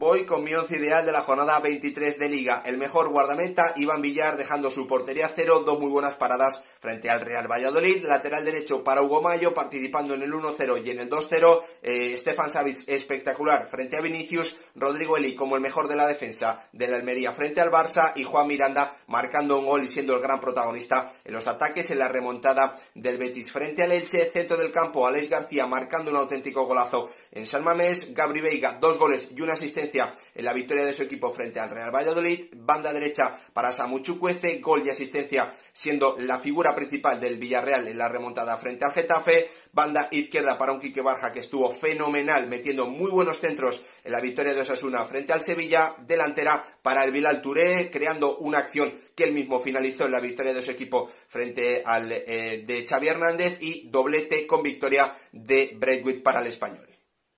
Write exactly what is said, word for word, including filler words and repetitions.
Voy con mi once ideal de la jornada veintitrés de Liga. El mejor guardameta, Iván Villar, dejando su portería a cero, dos muy buenas paradas frente al Real Valladolid. Lateral derecho para Hugo Mayo, participando en el uno cero y en el dos cero. Eh, Stefan Savic, espectacular frente a Vinicius. Rodrigo Eli como el mejor de la defensa de la Almería frente al Barça. Y Juan Miranda marcando un gol y siendo el gran protagonista en los ataques en la remontada del Betis frente al Elche. Centro del campo, Aleix García marcando un auténtico golazo en San Mamés. Gabri Veiga, dos goles y una asistencia en la victoria de su equipo frente al Real Valladolid. Banda derecha para Samu Chukwueze, gol y asistencia siendo la figura principal del Villarreal en la remontada frente al Getafe. Banda izquierda para un Quique Barja que estuvo fenomenal metiendo muy buenos centros en la victoria de Osasuna frente al Sevilla. Delantera para el Bilal Touré, creando una acción que él mismo finalizó en la victoria de su equipo frente al eh, de Xavi Hernández, y doblete con victoria de Braithwaite para el Español.